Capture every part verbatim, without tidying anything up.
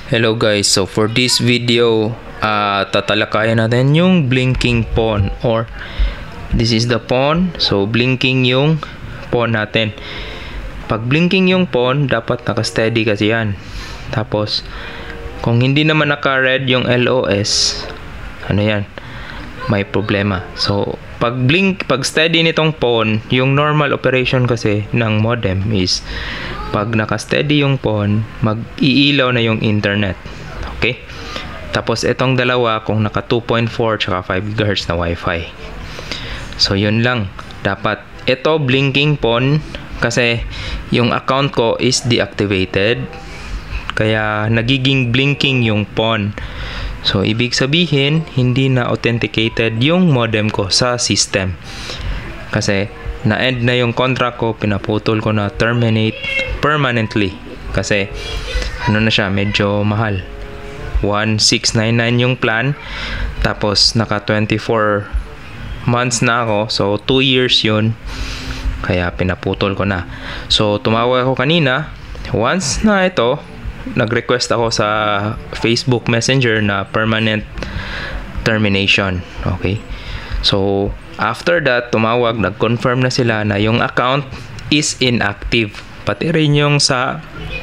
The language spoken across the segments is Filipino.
Hello guys, so for this video, uh, tatalakayan natin yung blinking pawn, or this is the pawn. So blinking yung pawn natin. Pag blinking yung pawn, dapat naka-steady kasi yan. Tapos kung hindi naman naka-red yung L O S, ano yan, may problema. So pag blink, pag steady nitong pawn, yung normal operation kasi ng modem is pag naka-steady yung pawn, mag-iilaw na yung internet. Okay? Tapos itong dalawa kung naka two point four tsaka five gigahertz na Wi-Fi. So yun lang. Dapat ito blinking pawn kasi yung account ko is deactivated. Kaya nagiging blinking yung pawn. So ibig sabihin hindi na authenticated yung modem ko sa system. Kasi na-end na yung contract ko, pinaputol ko na, terminate permanently. Kasi ano na siya, medyo mahal. one six nine nine yung plan. Tapos naka twenty-four months na ako. So two years yun. Kaya pinaputol ko na. So tumawag ako kanina. Once na ito, nag-request ako sa Facebook Messenger na permanent termination. Okay? So after that, tumawag, nag-confirm na sila na yung account is inactive. Pati rin yung sa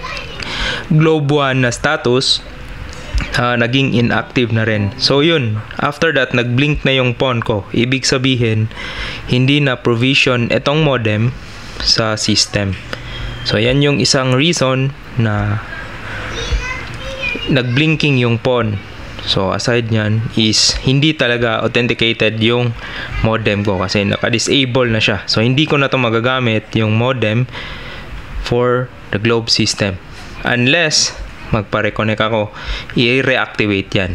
Globe One na status, uh, naging inactive na rin. So yun, after that, nag-blink na yung pawn ko. Ibig sabihin, hindi na provision itong modem sa system. So yan yung isang reason na nag-blinking yung pawn. So aside nyan is hindi talaga authenticated yung modem ko kasi naka-disable na siya. So hindi ko na to magagamit yung modem for the Globe system unless magpa-reconnect ako, i-reactivate yan.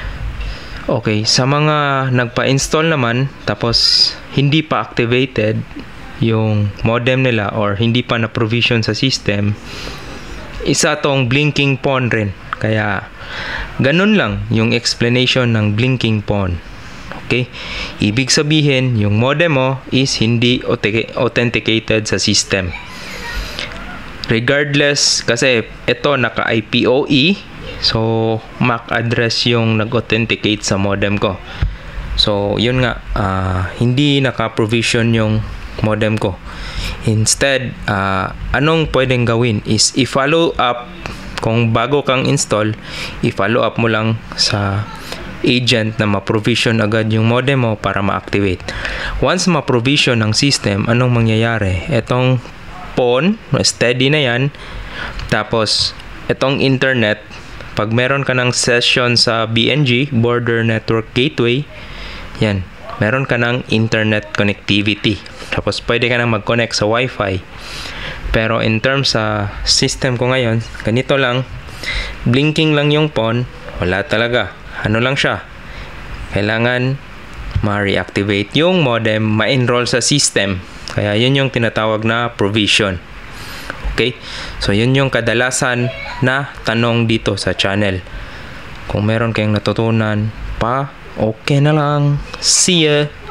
Okay, sa mga nagpa-install naman tapos hindi pa activated yung modem nila or hindi pa na provision sa system, isa tong blinking pawn rin. Kaya ganun lang yung explanation ng blinking pawn. Okay? Ibig sabihin, yung modem mo is hindi authenticated sa system. Regardless, kasi ito naka I P O E, so M A C address yung nag-authenticate sa modem ko. So yun nga, uh, hindi naka-provision yung modem ko. Instead, uh, anong pwedeng gawin is i-follow up. Kung bago kang install, i-follow up mo lang sa agent na ma-provision agad yung modem mo para ma-activate. Once ma-provision ng system, anong mangyayari? Etong pawn, steady na yan. Tapos, etong internet, pag meron ka ng session sa B N G, Border Network Gateway, yan, meron ka ng internet connectivity. Tapos, pwede ka nang mag-connect sa Wi-Fi. Pero in terms sa system ko ngayon, ganito lang, blinking lang yung pawn, wala talaga. Ano lang siya, kailangan ma-reactivate yung modem, ma-enroll sa system. Kaya yun yung tinatawag na provision. Okay? So yun yung kadalasan na tanong dito sa channel. Kung meron kayong natutunan pa, okay na lang. See ya!